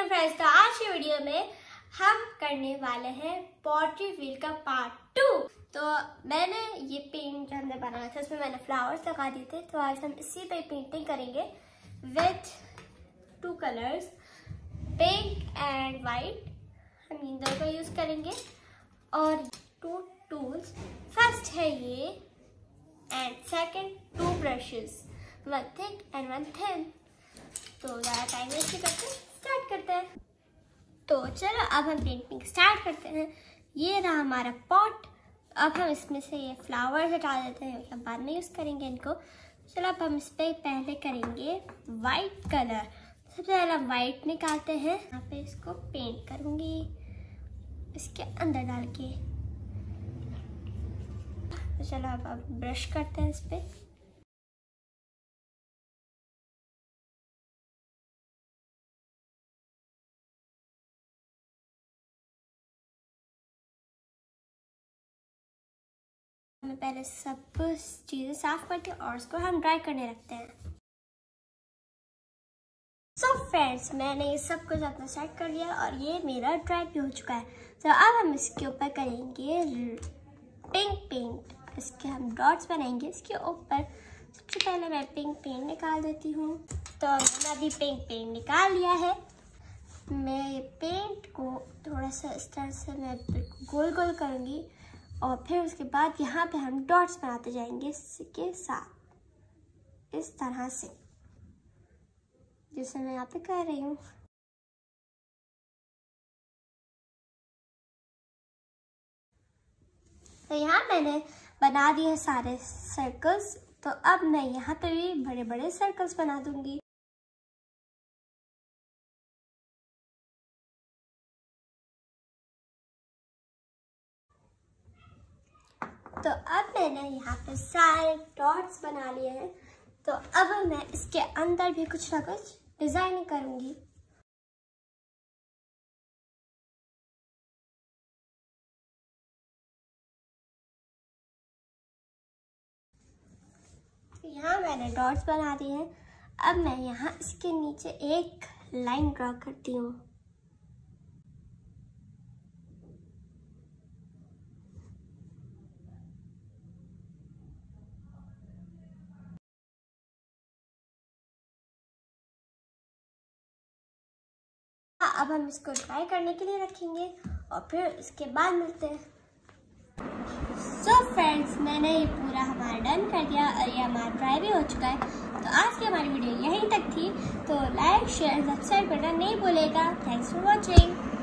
Welcome friends. तो आज की वीडियो में हम करने वाले हैं पॉटरी व्हील का पार्ट 2। तो मैंने ये पेंट जो हमने बनाया था उसमें मैंने फ्लावर्स लगा दिए थे, तो आज हम इसी पे पेंटिंग करेंगे with 2 colours, pink and white. हम इन दोनों का यूज करेंगे और 2 टूल्स। फर्स्ट है ये and second 2 brushes, 1 thick and 1 thin. तो ज़्यादा टाइम वेस्ट करके स्टार्ट करते हैं। तो चलो अब हम पेंटिंग स्टार्ट करते हैं। ये रहा हमारा पॉट। अब हम इसमें से ये फ्लावर्स हटा देते हैं, हम बाद में यूज़ करेंगे इनको। चलो अब हम इस पर पहले करेंगे वाइट कलर। सबसे पहले हम वाइट निकालते हैं, यहाँ पे इसको पेंट करूँगी इसके अंदर डाल के। तो चलो अब ब्रश करते हैं इस पर। हमें पहले सब चीज़ें साफ करके और उसको हम ड्राई करने रखते हैं। सो फ्रेंड्स, मैंने ये सब कुछ अपना सेट कर लिया और ये मेरा ड्राई भी हो चुका है। तो अब हम इसके ऊपर करेंगे पिंक पेंट। इसके हम डॉट्स बनाएंगे इसके ऊपर। सबसे पहले मैं पिंक पेंट निकाल देती हूँ। तो मैंने अभी पिंक पेंट निकाल लिया है। मैं ये पेंट को थोड़ा सा इस तरह से मैं गोल गोल करूँगी और फिर उसके बाद यहाँ पे हम डॉट्स बनाते जाएंगे इसके साथ, इस तरह से जैसे मैं यहाँ पे कर रही हूँ। तो यहाँ मैंने बना दिए सारे सर्कल्स। तो अब मैं यहाँ पे भी बड़े बड़े सर्कल्स बना दूंगी। तो अब मैंने यहाँ पे सारे डॉट्स बना लिए हैं। तो अब मैं इसके अंदर भी कुछ ना कुछ डिजाइन करूंगी। यहाँ मैंने डॉट्स बना दिए हैं। अब मैं यहाँ इसके नीचे एक लाइन ड्रॉ करती हूँ। अब हम इसको ड्राई करने के लिए रखेंगे और फिर इसके बाद मिलते हैं। सो फ्रेंड्स, मैंने ये पूरा हमारा डन कर दिया और ये हमारा ड्राई भी हो चुका है। तो आज की हमारी वीडियो यहीं तक थी। तो लाइक शेयर सब्सक्राइब करना नहीं भूलेगा। Thanks for watching.